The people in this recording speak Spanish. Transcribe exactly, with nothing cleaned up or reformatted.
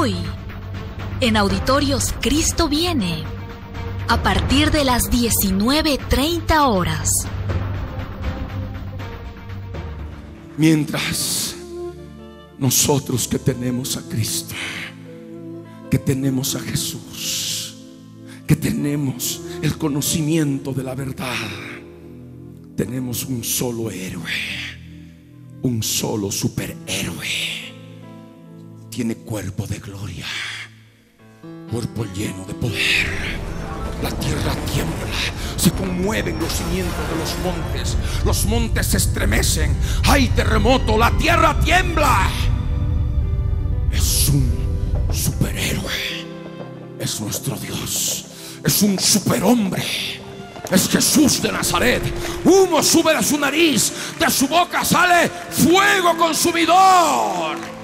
Hoy, en Auditorios Cristo Viene, a partir de las diecinueve treinta horas. Mientras nosotros que tenemos a Cristo, que tenemos a Jesús, que tenemos el conocimiento de la verdad, tenemos un solo héroe, un solo superhéroe. Tiene cuerpo de gloria, cuerpo lleno de poder. La tierra tiembla, se conmueven los cimientos de los montes, los montes se estremecen. ¡Hay terremoto! ¡La tierra tiembla! Es un superhéroe, es nuestro Dios, es un superhombre, es Jesús de Nazaret. Humo sube de su nariz, de su boca sale fuego consumidor.